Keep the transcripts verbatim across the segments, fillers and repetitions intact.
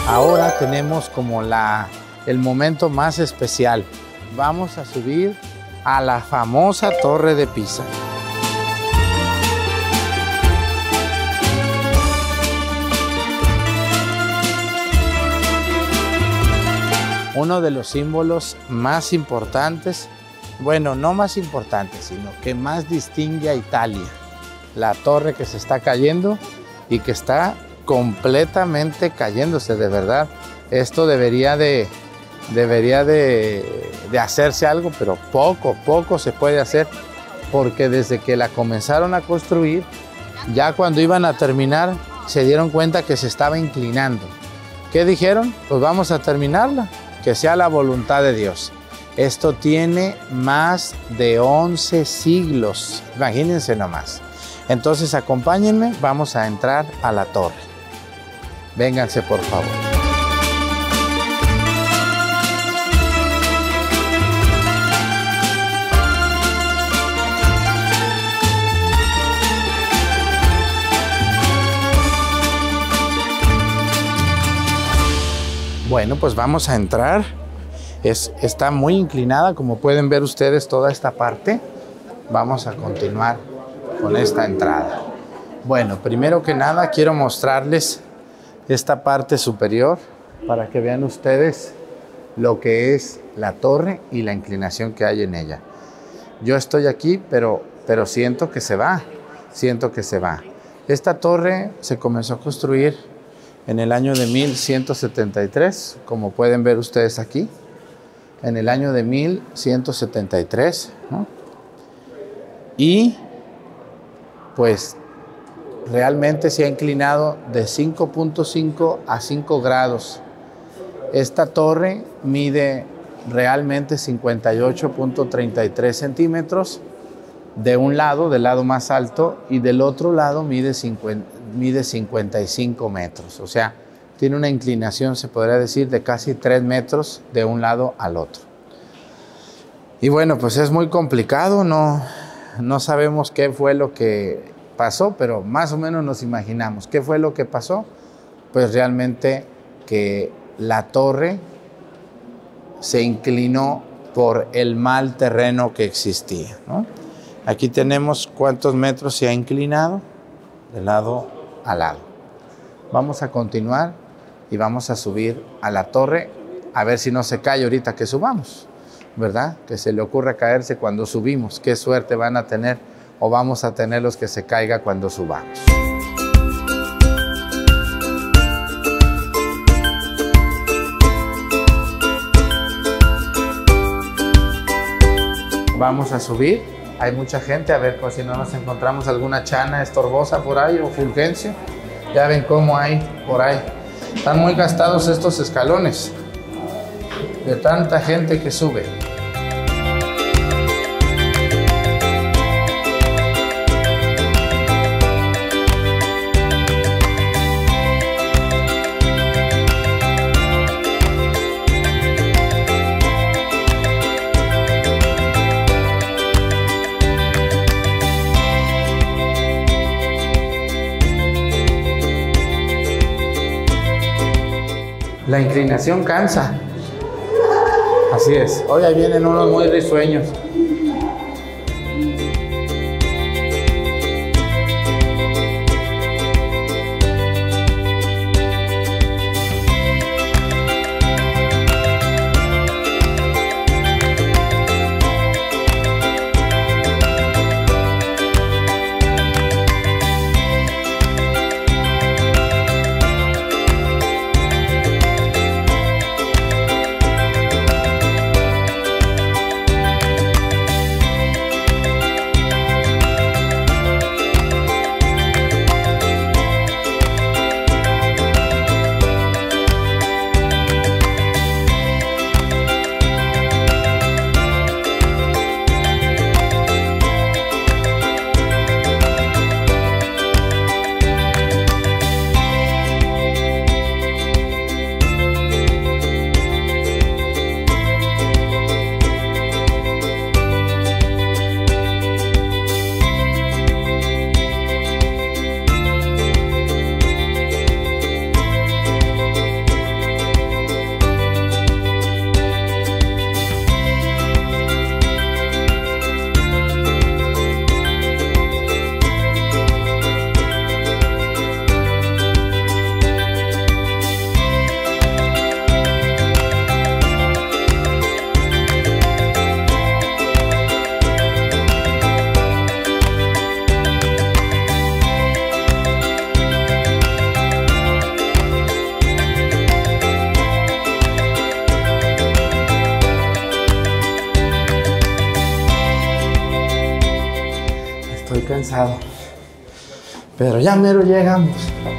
Ahora tenemos como la, el momento más especial. Vamos a subir a la famosa Torre de Pisa. Uno de los símbolos más importantes, bueno, no más importantes, sino que más distingue a Italia. La torre que se está cayendo y que está completamente cayéndose, de verdad. Esto debería de, debería de, de hacerse algo, pero poco, poco se puede hacer, porque desde que la comenzaron a construir, ya cuando iban a terminar, se dieron cuenta que se estaba inclinando. ¿Qué dijeron? Pues vamos a terminarla, que sea la voluntad de Dios. Esto tiene más de once siglos, imagínense nomás. Entonces acompáñenme, vamos a entrar a la torre. Vénganse, por favor. Bueno, pues vamos a entrar. Es, está muy inclinada, como pueden ver ustedes, toda esta parte. Vamos a continuar con esta entrada. Bueno, primero que nada quiero mostrarles esta parte superior para que vean ustedes lo que es la torre y la inclinación que hay en ella. Yo estoy aquí, pero, pero siento que se va, siento que se va. Esta torre se comenzó a construir en el año de mil ciento setenta y tres, como pueden ver ustedes aquí, en el año de mil ciento setenta y tres, ¿no? Y pues realmente se ha inclinado de cinco punto cinco a cinco grados. Esta torre mide realmente cincuenta y ocho punto treinta y tres centímetros de un lado, del lado más alto, y del otro lado mide, cincuenta, mide cincuenta y cinco metros. O sea, tiene una inclinación, se podría decir, de casi tres metros de un lado al otro. Y bueno, pues es muy complicado, no, no sabemos qué fue lo que pasó, pero más o menos nos imaginamos. ¿Qué fue lo que pasó? Pues realmente que la torre se inclinó por el mal terreno que existía, ¿no? Aquí tenemos cuántos metros se ha inclinado de lado a lado. Vamos a continuar y vamos a subir a la torre a ver si no se cae ahorita que subamos, ¿verdad? Que se le ocurra caerse cuando subimos. Qué suerte van a tener o vamos a tener los que se caiga cuando subamos. Vamos a subir. Hay mucha gente, a ver pues, si no nos encontramos alguna chana estorbosa por ahí o Fulgencio. Ya ven cómo hay por ahí. Están muy gastados estos escalones de tanta gente que sube. La inclinación cansa. Así es. Hoy ahí vienen unos muy risueños. cansado. Pero ya mero llegamos.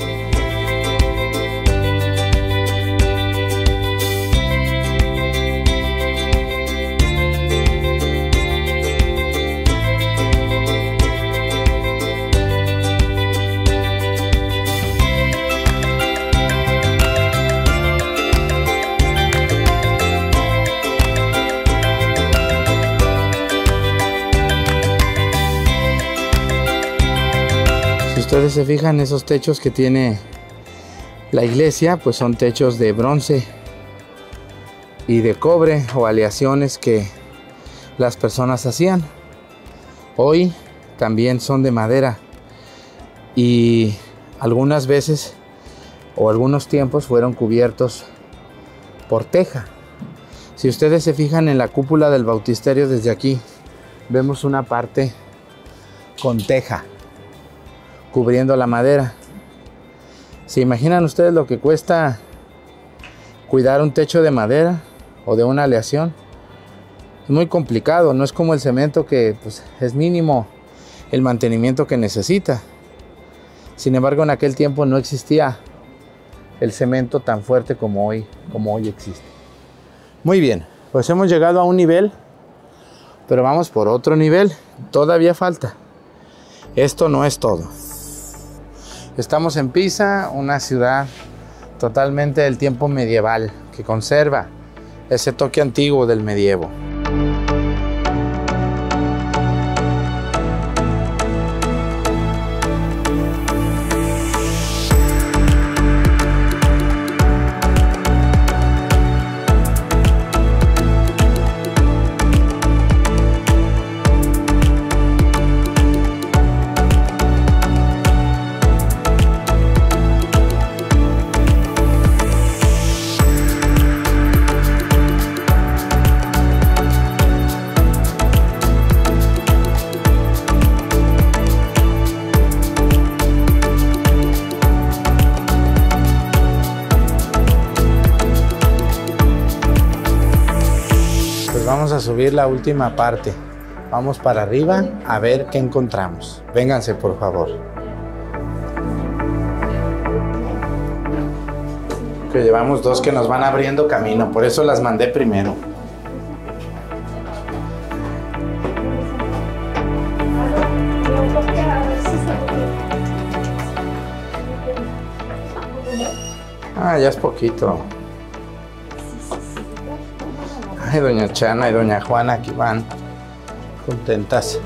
Si ustedes se fijan, esos techos que tiene la iglesia, pues son techos de bronce y de cobre o aleaciones que las personas hacían. Hoy también son de madera y algunas veces o algunos tiempos fueron cubiertos por teja. Si ustedes se fijan en la cúpula del bautisterio desde aquí, vemos una parte con teja cubriendo la madera. ¿Se imaginan ustedes lo que cuesta cuidar un techo de madera o de una aleación? Es muy complicado, no es como el cemento que pues, es mínimo el mantenimiento que necesita. Sin embargo, en aquel tiempo no existía el cemento tan fuerte como hoy, como hoy existe. Muy bien, pues hemos llegado a un nivel, pero vamos por otro nivel, todavía falta. Esto no es todo. Estamos en Pisa, una ciudad totalmente del tiempo medieval, que conserva ese toque antiguo del medievo. Vamos a subir la última parte. Vamos para arriba a ver qué encontramos. Vénganse, por favor. Que llevamos dos que nos van abriendo camino, por eso las mandé primero. Ah, ya es poquito. Ay, doña Chana y doña Juana aquí van contentas.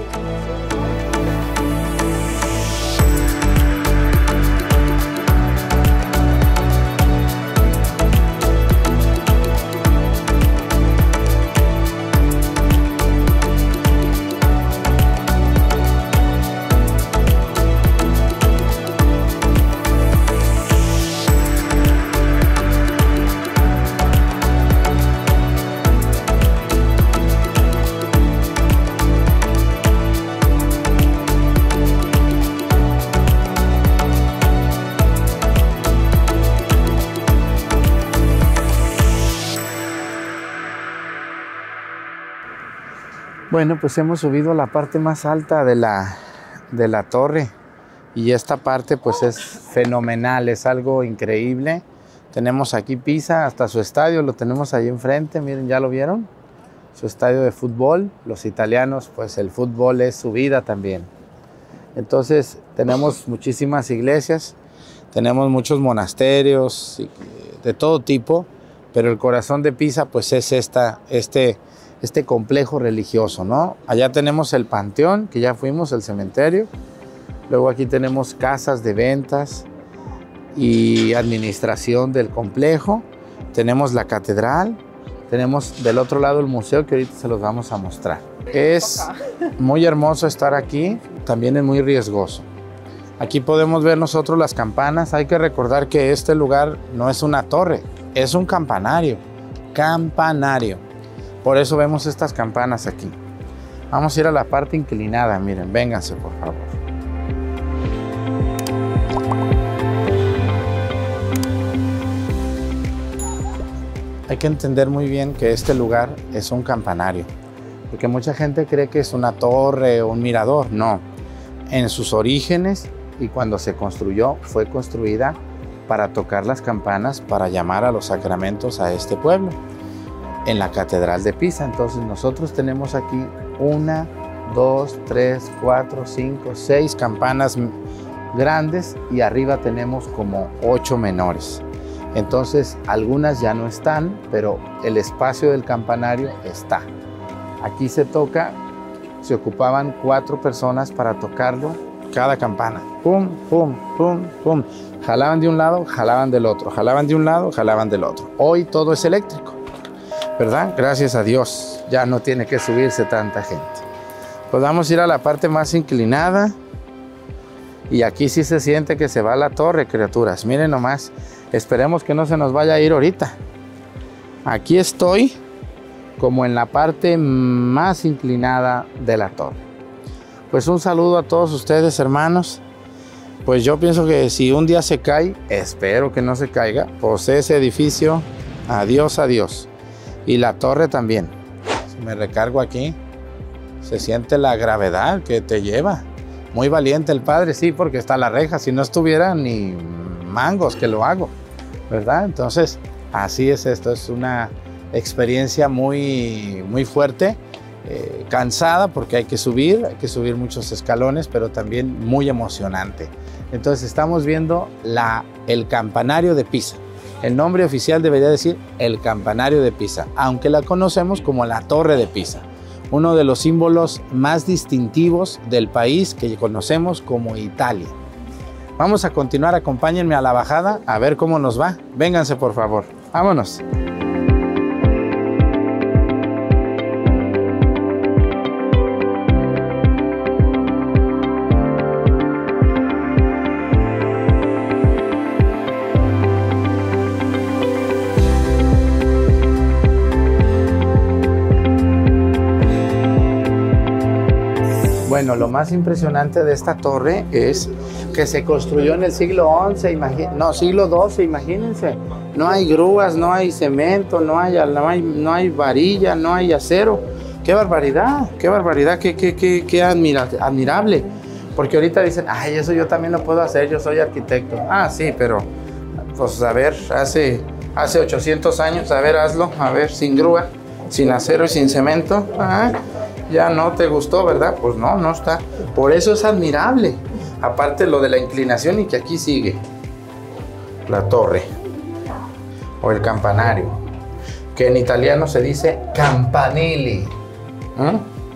Bueno, pues hemos subido a la parte más alta de la, de la torre y esta parte pues es fenomenal, es algo increíble. Tenemos aquí Pisa, hasta su estadio, lo tenemos ahí enfrente, miren, ¿ya lo vieron? Su estadio de fútbol. Los italianos, pues el fútbol es su vida también. Entonces tenemos muchísimas iglesias, tenemos muchos monasterios de todo tipo, pero el corazón de Pisa pues es esta, este... este complejo religioso, ¿no? Allá tenemos el panteón, que ya fuimos, el cementerio. Luego aquí tenemos casas de ventas y administración del complejo. Tenemos la catedral. Tenemos del otro lado el museo, que ahorita se los vamos a mostrar. Es muy hermoso estar aquí, también es muy riesgoso. Aquí podemos ver nosotros las campanas. Hay que recordar que este lugar no es una torre, es un campanario. Campanario. Por eso vemos estas campanas aquí. Vamos a ir a la parte inclinada, miren, vénganse por favor. Hay que entender muy bien que este lugar es un campanario, porque mucha gente cree que es una torre o un mirador. No, en sus orígenes y cuando se construyó, fue construida para tocar las campanas, para llamar a los sacramentos a este pueblo, en la Catedral de Pisa. Entonces nosotros tenemos aquí una, dos, tres, cuatro, cinco, seis campanas grandes y arriba tenemos como ocho menores. Entonces algunas ya no están, pero el espacio del campanario está. Aquí se toca, se ocupaban cuatro personas para tocarlo, cada campana. Pum, pum, pum, pum. Jalaban de un lado, jalaban del otro. Jalaban de un lado, jalaban del otro. Hoy todo es eléctrico, ¿verdad? Gracias a Dios, ya no tiene que subirse tanta gente. Pues vamos a ir a la parte más inclinada. Y aquí sí se siente que se va la torre, criaturas. Miren nomás, esperemos que no se nos vaya a ir ahorita. Aquí estoy como en la parte más inclinada de la torre. Pues un saludo a todos ustedes, hermanos. Pues yo pienso que si un día se cae, espero que no se caiga, pues ese edificio, adiós, adiós. Y la torre también. Si me recargo aquí, se siente la gravedad que te lleva. Muy valiente el padre, sí, porque está la reja. Si no estuviera, ni mangos que lo hago, ¿verdad? Entonces, así es esto. Es una experiencia muy, muy fuerte, eh, cansada, porque hay que subir, hay que subir muchos escalones, pero también muy emocionante. Entonces, estamos viendo la, el campanario de Pisa. El nombre oficial debería decir el campanario de Pisa, aunque la conocemos como la Torre de Pisa. Uno de los símbolos más distintivos del país que conocemos como Italia. Vamos a continuar, acompáñenme a la bajada a ver cómo nos va. Vénganse por favor, vámonos. Bueno, lo más impresionante de esta torre es que se construyó en el siglo once, no, siglo doce, imagínense. No hay grúas, no hay cemento, no hay, no hay, no hay varilla, no hay acero. ¡Qué barbaridad! ¡Qué barbaridad! ¡Qué, qué, qué, qué admira, admirable! Porque ahorita dicen, ay, eso yo también lo puedo hacer, yo soy arquitecto. Ah, sí, pero, pues a ver, hace, hace ochocientos años, a ver, hazlo, a ver, sin grúa, sin acero y sin cemento. Ah, ya no te gustó, ¿verdad? Pues no, no está. Por eso es admirable. Aparte lo de la inclinación y que aquí sigue la torre o el campanario, que en italiano se dice campanili. ¿Eh?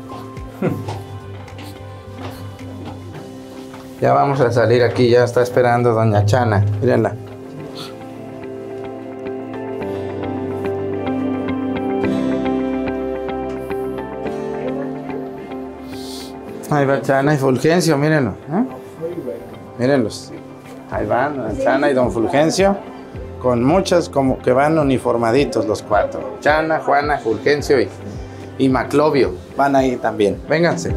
Ya vamos a salir aquí, ya está esperando doña Chana. Mírenla. Ahí va Chana y Fulgencio, mírenlo. ¿Eh? Mírenlos. Ahí van don Chana y don Fulgencio, con muchas como que van uniformaditos los cuatro. Chana, Juana, Fulgencio y, y Maclovio van ahí también. Vénganse.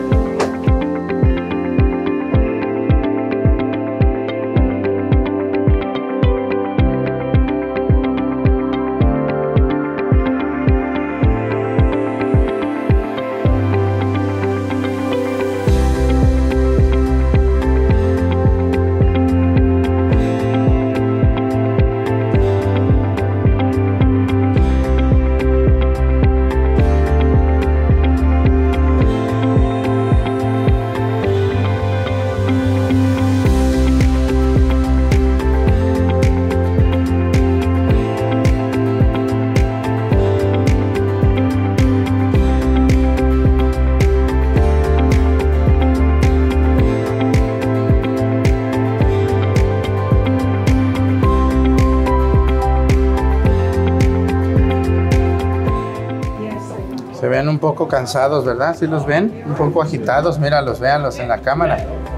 Se ven un poco cansados, ¿verdad? ¿Sí los ven? Un poco agitados, míralos, véanlos en la cámara.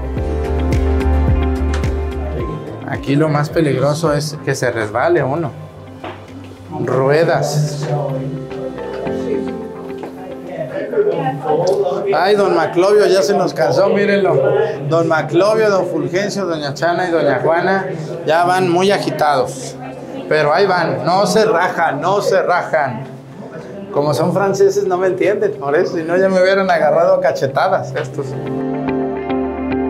Aquí lo más peligroso es que se resbale uno. Ruedas. Ay, don Maclovio ya se nos cansó, mírenlo. Don Maclovio, don Fulgencio, doña Chana y doña Juana ya van muy agitados. Pero ahí van, no se rajan, no se rajan. Como son franceses no me entienden, por eso, si no ya me hubieran agarrado a cachetadas estos.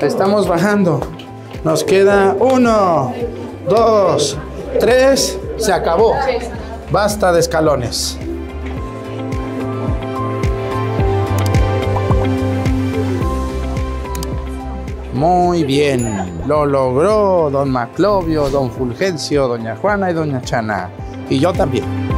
Estamos bajando. Nos queda uno, dos, tres. Se acabó. Basta de escalones. Muy bien. Lo logró don Maclovio, don Fulgencio, doña Juana y doña Chana. Y yo también.